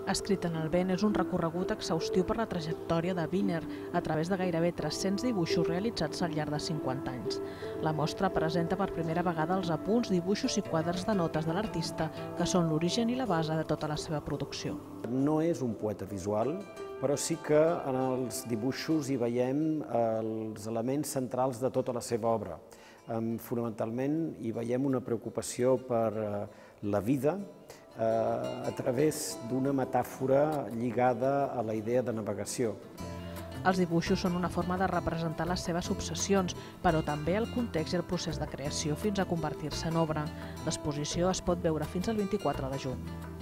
Escrit en el vent és un recorregut exhaustiu per la trajectòria de Wiener a través de gairebé 300 dibuixos realitzats al llarg de 50 anys. La mostra presenta per primera vegada els apunts, dibuixos i quadres de notes de l'artista, que són l'origen i la base de tota la seva producció. No és un poeta visual, però sí que en els dibuixos hi veiem els elements centrals de tota la seva obra. Fonamentalment hi veiem una preocupació per la vida a través d'una metàfora lligada a la idea de navegació. Els dibuixos són una forma de representar les seves obsessions, però també el context i el procés de creació fins a convertir-se en obra. L'exposició es pot veure fins al 24 de juny.